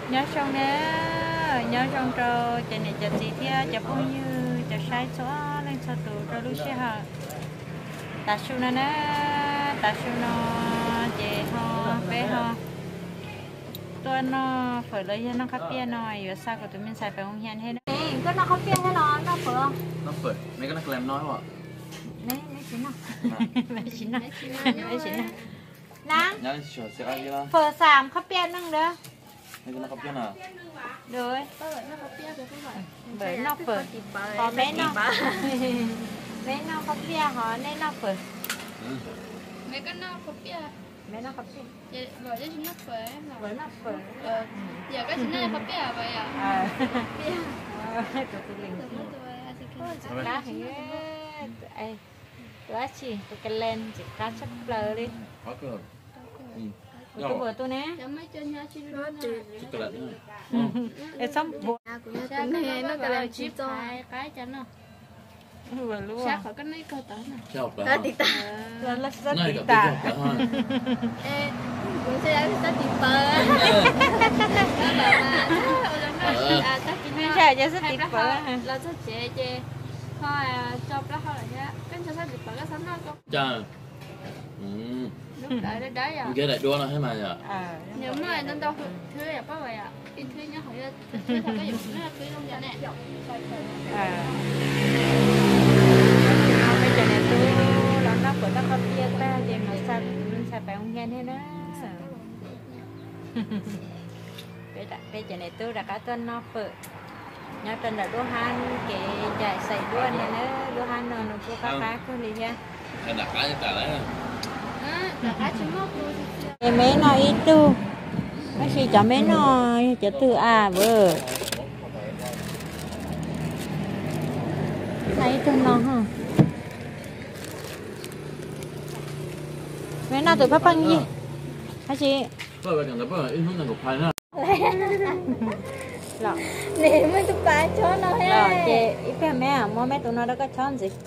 nhớ trong nè nhớ trong trò chạy này chạy gì thì chạy bao nhiêu chạy sai số lên sao tụ cho lúc xe hả ta su nè ta su nó chạy ho bé ho tôi nó phải lấy nó khắp bia nói giờ sao của tụi mình xài phải không hiền hết đấy có nó khắp bia hay nó phải không nó phải mấy cái nó làm nói hả mấy chín nào mấy chín nào mấy chín nào nắng nhá sửa sẽ ai đó phở sàm khắp bia nâng đó mấy cái nó khắp nào rồi bởi nó phở họ bé nó khắp bia họ nên nó phở mấy cái nó khắp bia mấy nó khắp bia vậy chứ nó phở bởi nó phở giờ cái chính này khắp bia vậy à bia tụi linh lá thì ấy lá chỉ cái len chỉ cá chắp lờ đi có cơ tôi vừa tôi nè chút cái lạnh để xong bộ này nó cái là chip cái cho nó vừa luôn sao khỏi cái này cơ tớ nè chào bạn là rất tỉ tả cũng sẽ là rất tỉ tờ nên sao cho rất tỉ tả là rất dễ thôi cho nó thôi nhá cái cho rất tỉ tờ cái sắm nó có cha lúc đấy à cái này đua nó thế mà nhỉ nếu mà nó đâu thứ là có vậy à in thứ nhá hỏi thứ thật cái dụng nó là thứ trong nhà nè bây giờ này tôi nó của nó không bia ta thì mà sao mình xài phải không nghe thế đó bây giờ này tôi đã cá tên nó phở nhớ tên là đua han cái chạy sậy đua này nữa đua han nó có cá cứ đi nha em đặt cái cả đấy em mấy nói ít tu bác sĩ cho mấy nói cho từ à vợ này từ nó hả mấy nói từ pháp băng gì bác sĩ bây giờ nó bây in hướng là một phái nữa lọ nè mới tụi ba cho nó hết lọ chị ít phải mẹ à mua mấy tụi nó đâu có chọn gì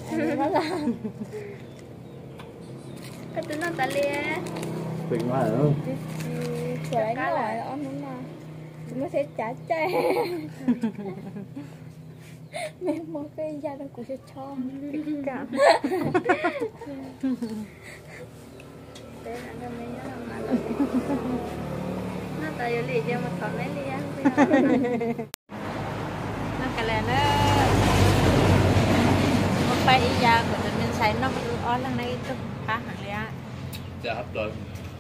cái tụi nó ta lia bình quá rồi cái là ông muốn nào chúng nó sẽ trả chơi mẹ mua cái da nó cũng sẽ cho cả thế là cái mấy nhớ làm mà nó tại vì lì cho mà còn lấy lia nó cái này nó một phải ý da của tụi mình xài nó có lần này tôi phá hẳn liền chả hấp rồi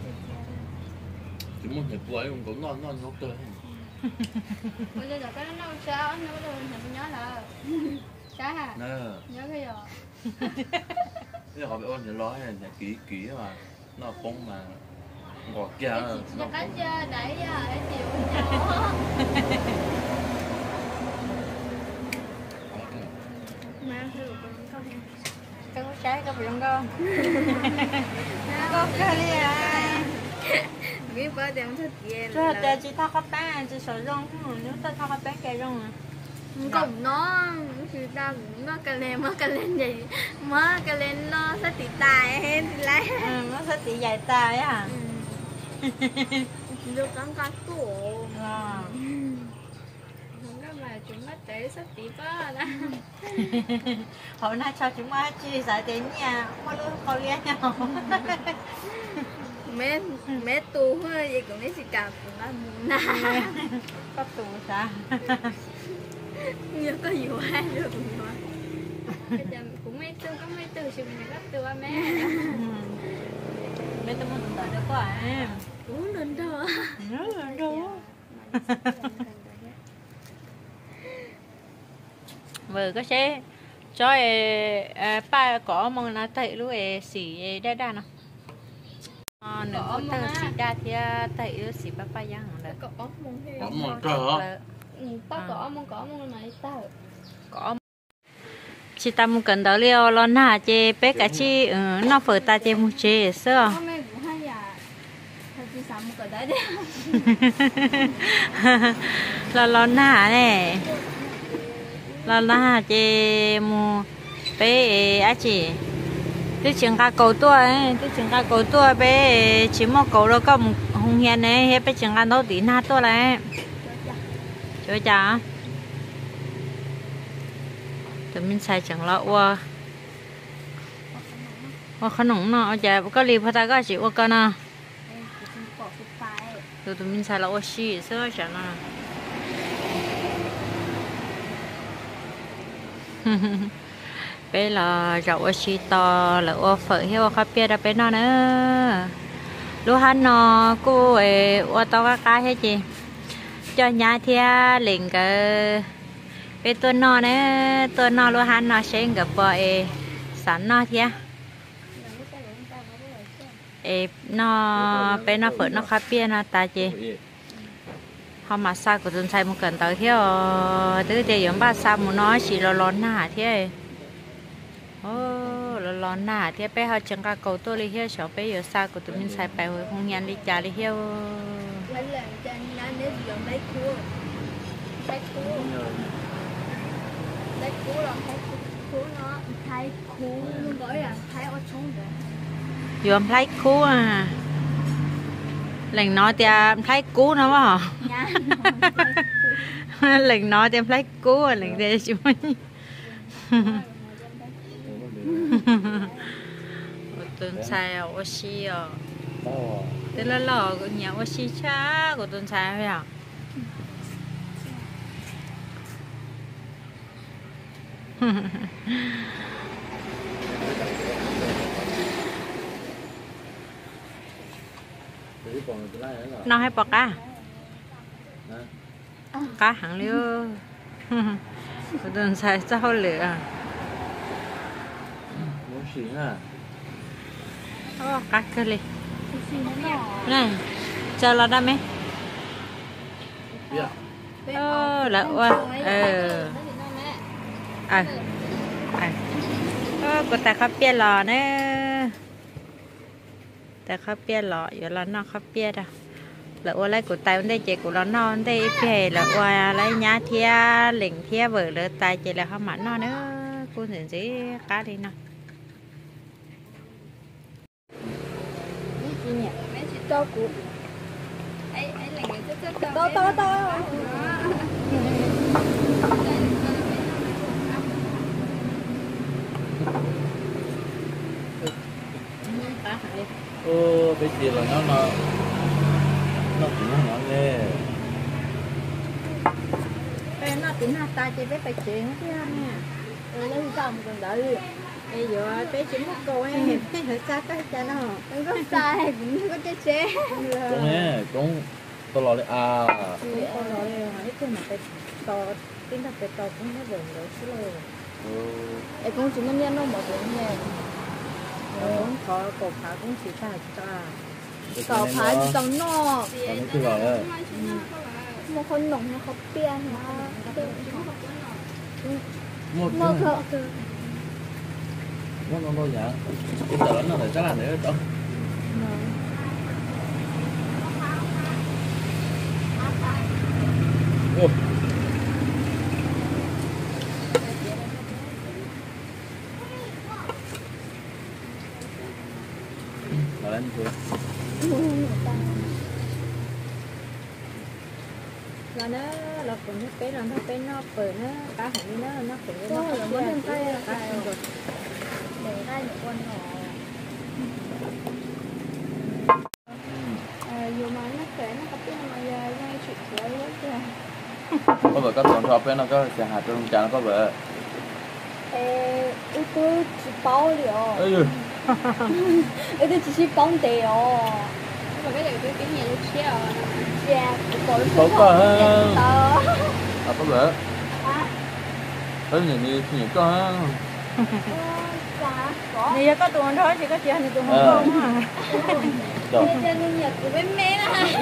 chỉ muốn thịt quẩy cũng ngon ngốc tươi bây giờ cái nó sao nó đâu mình nhớ là sao hả nhớ cái gì bây giờ họ bị ôn thì nói là kỹ mà nó không mà ngọt kia nó cái đẩy để chịu nhỏ mang thử con cái có trái có bị không con có cái gì à biết bao tiền thích ghê rồi để chị thao các bé chị sợ rong nếu ta thao các bé cái rong à cùng nó thì ta cũng nó cái lên gì má cái lên nó sẽ tỉ tài hết lại nó sẽ tỉ dài tài á được con tủ mà chúng nó tế sắp tí quá đó hôm nay cho chúng ta chia sẻ đến nhà có lương có ghé nhau mẹ tù hơi gì cũng mấy sự cảm của nó có tù sao như có nhiều ai được cũng mấy tư có mấy tư sự mình gấp từ mẹ mấy tôi muốn tụi được quá em uống lên đó nhớ lên đó vừa có xe cho ba có mong nó thấy lúc ấy xỉ đa đa nó nữa tờ xỉ đa thì thấy xỉ ba ba giang rồi có mong thế có mong cỡ ba có mong này tao có chị ta muốn cần đó liều lo na chị bé cả chị nó phở ta chị muốn chị sao lo na này lo na chị mua bé á chị tôi chừng cả cầu tua bé chỉ mua cầu rồi có hùng hiền này hết bé chừng cả đâu tí na tua này Cho cha tụi mình xài chẳng lọ qua khăn nóng nó chả có li phải ta có chỉ qua con à tụi mình xài lọ xì sữa chẳng à bây là rau xì to là ô phở hiếu khắp bia đã bên nó nữa lúc hắn nó cô ấy ô to cái hết chị cho nhà thia liền cái bên tôi nó nữa tôi nó lúc hắn nó sẽ gặp vợ sẵn nó thia nó bên nó phở nó khắp bia nó ta chị họ mà sao của tôi xài một cần tới theo từ từ giống ba sao muốn nói chỉ là lon nà thế là lon nà thế bé họ chẳng cả cầu tôi đi theo sợ bé giờ sao của tụi mình xài bài hồi không nhận đi trả đi theo dùm lấy cú à lần nói thì em thấy cú nó mà lần nói thì em thấy cú à lần đây chú tuần sai ở oxy à thế là lò của nhà oxy cha của tuần sai phải à nó hay bọc cá hàng liêu tuần sai sao lửa cá cơ li này chờ là đam mê là có tại khắp bia lò nèแต่ข้าวเปียหล่ออยู่แล้วนอกข้าวเปียด่ะแล้วว่าอะไรกูตายมันได้เจกูแล้วนอนได้เปียแล้วว่าอะไรญาเทียเหล่งเทียเบิร์เลยตายเจแล้วข้าวหมันนอนเนอะกูเห็นสิcá đi nè cho cụ ấy là người to bây giờ là nó cũng nhỏ nè bây nó tính là ta chỉ biết phải chuyện chứ nè lấy sao mà còn đợi bây giờ bé chỉ một cô ấy hẹp cái hơi xa cái cha nó đừng có sai cũng có chơi xe cũng nè cũng tôi lo đi à tôi lo đi hỏi cái mà phải to tính là phải to cũng nó buồn rồi chứ rồi em cũng chỉ muốn nó một tiếng nè cũng có cổ phá cũng chỉ ta cỏ phá chỉ cần nó còn nó chưa rồi đấy một con nồng nó không tiền một một thợ nó thôi nhá bây giờ nó phải chắc là đấy đâu lên thôi là nó là cũng cái là nó cái nó phơi nó cá hỏng nó cũng nó muốn thêm tay cá rồi để tay một con nhỏ dù mà nó khỏe nó có tiếng mà giờ ngay chuyện khỏe quá có vợ các con thọ bên nó có sẽ hạt trong trà nó có vợ tôi chỉ bao liệu tôi chỉ bóng tiền mà cái này tôi cái nhà tôi chia có có vợ tới nhìn có Nè có tuần thôi chỉ có chị này tuần không hả? Cho nên nhật của bên mẹ này.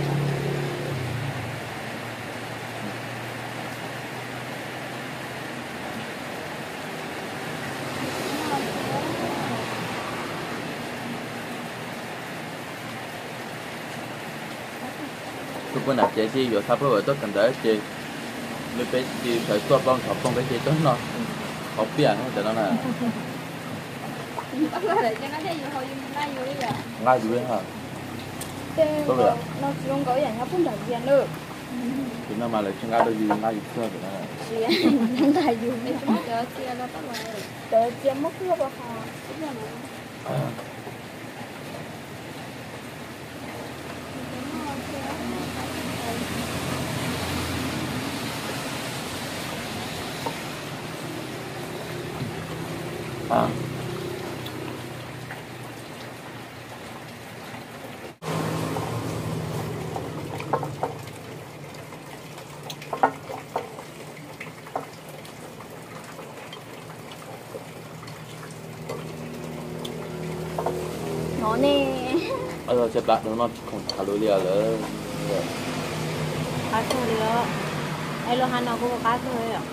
Tôi có nạp chạy chi rồi thắp với tôi cần để chi mới phải chi phải tua bông thọc không phải chi tốt nó học biển không cho nó là Bắt lại cho nó thấy gì thôi nhưng ngay dưới vậy ngay dưới hả nó chỉ không có dạng nó cũng đẩy tiền nữa thì nó mà lại chúng ta đâu gì ngay gì xưa vậy nè Chị đang đại dù mấy chúng chờ kia nó bắt đầu chờ kia mất nước vào họ đúng rồi nó nè rồi sẽ bạn nó không thả lối liền nữa cá thôi nữa ai lo hắn nào cũng có cá thôi à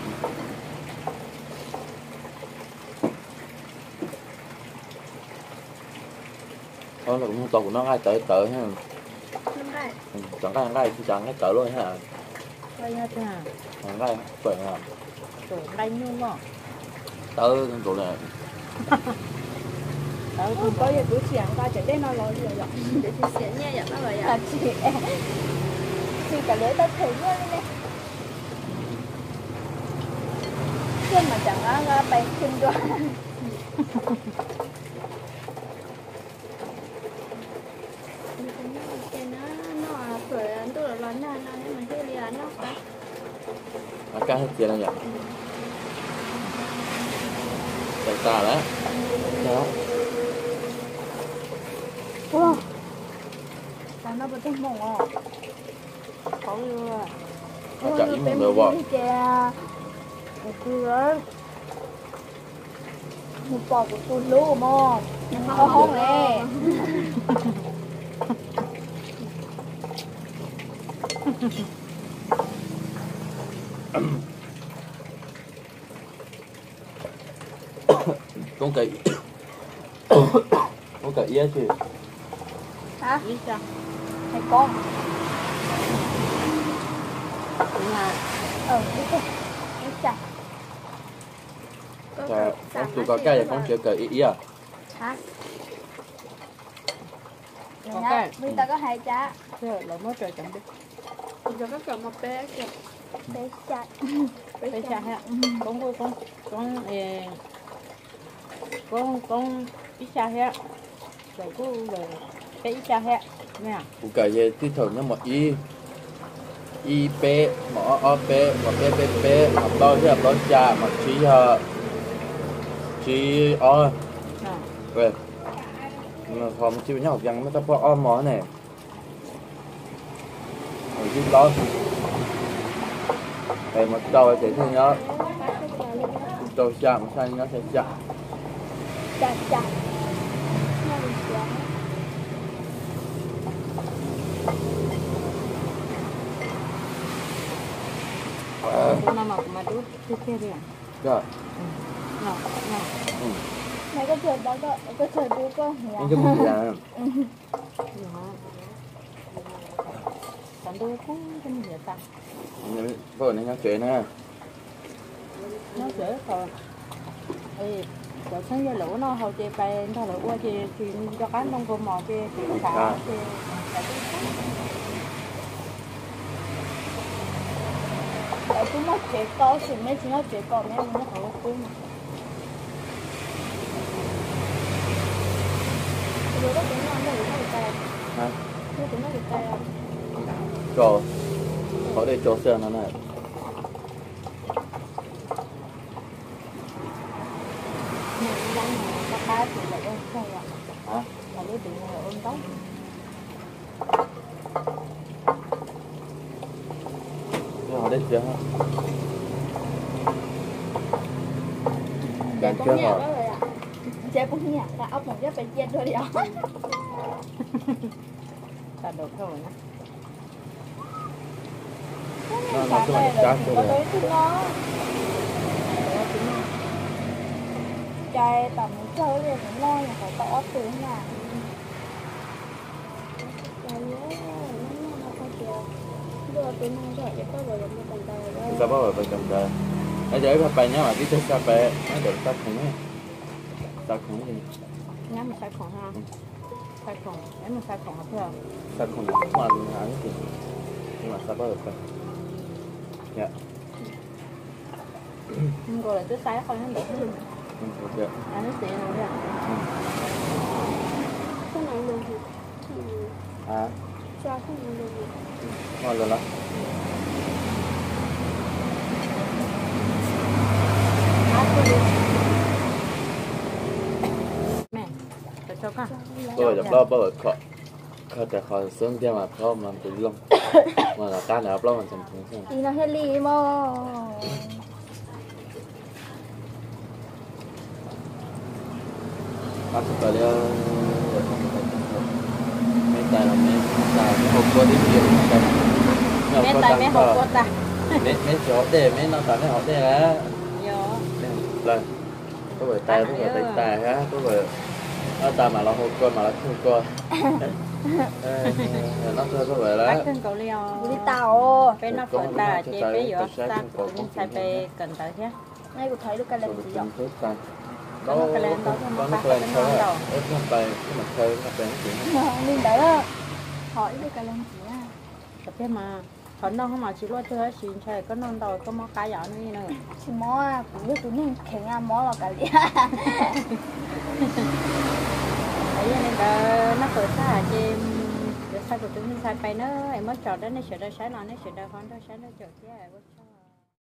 đó là cũng tàu của nó ngay tới tới ha chẳng ngay thì chẳng ngay tới luôn ha đây nha cha chẳng ngay vậy ha tổ đánh luôn mà tới chỗ này không có gì buổi chiều ta chỉ đến nó lo gì rồi để chị sẽ nghe vậy đó rồi à chị cả lưỡi ta thấy luôn nè chứ mà chẳng có bay chân đoan nó rồi tôi là lớn nó nên mình chơi đi là nó cá hết kia đây nhỉ tại sao đấy đó wow nó bị cái mồm à có luôn chạy ý mình được vợ một bò của tôi luôn mà nó không nè con cậy con cậy ý chứ hả biết chưa hay con là biết rồi biết chặt tụi có cái con chưa cậy ý à hả có cái bây giờ có hai trái rồi là mới trời chẳng biết giờ có cầm một bé kìa bé chặt bây giờ ha con ít xa ha rồi cứ về cái ít xa ha nè cũng cậy về tí thở nó một y p mỏ o p một p học đôi chứ học đôi trà mà chỉ o về mà phòng chịu nhau học rằng nó có o mỏ này rồi chứ đó về một đầu thì thấy nó đầu chạm sang nó sẽ chạm chặt nó mà đút tiếp theo đi à rồi nó mày có chơi đó có chơi đu có hiểu anh cái gì là còn đu cũng không hiểu ta vợ này nhắc chuyện nè nó dễ rồi rồi sáng giờ lũ nó hồi chị bay thôi lũ qua chị truyền cho cái đông cô mò kia chị cả chị chúng nó trẻ con thì mấy chúng nó trẻ con mấy nó không có mà rồi có chúng nó được tay hả chúng nó được tay trò có đây trò sơn nó này cá thì lại ôm không ạ hả mà đối tượng là ôm tóc rồi đây chưa hả Dạ cũng nhà đó rồi ạ. Dạ cũng nhà, là ốc một cái phải chết thôi đi ạ. ta được thôi nè nó cứ là cá cho có rồi đối với nó. Trai tầm chơi thì cũng lo là phải có từ nào. sao bao giờ phải cầm đời ở đây các bạn nhớ mà cái cà phê nó được tắt không nhé tắt không gì nhá mình sai khoảng ha sai khoảng em mình sai khoảng thôi tắt không mà luôn hả cái gì nhưng mà sao bao giờ dạ rồi là cứ sáng không nó được dạ nó xịn rồi nha cái này được gì à cho cái này được gì ngon rồi đó mẹ để cho con tôi giờ bao giờเขาแต่เขาซึ่งที่มาเพราะมันเป็นลมมันละการแล้วเพราะมันจำเป็นใช่ไหม đi nó hết lì mà พักตัวเดียวไม่ตายหรอกไม่ตายไม่หกตัวที่เดียวกัน mẹ tay mẹ học quất à mấy chỗ để mấy nó tao mấy học đây á nhớ lên có bởi tay có bởi tay á có bởi nó ta mà nó hôn con mà nó không con nó thôi có bởi bác đó thân cậu liều đi tàu cái nó phải ta chế cái giữa ta cũng sai về cần tới chứ ngay của thấy được cái lần gì rồi vậy nó có nó cái lên đó có nó lên thôi ớt nó tay cái mặt chơi nó bén chuyện mình đấy là hỏi được cái lần gì à tập thế mà còn non không mà chỉ lo chơi xin chơi có non đầu có món cá giỏ nữa nữa chỉ mó à cũng biết tụi mình khéo à mó là cái gì ấy nên là nó khởi xa chị để sao tụi mình sai phải nữa em mới chọn đó nó sẽ ra sáng nó sẽ ra con đó sáng nó chọn chứ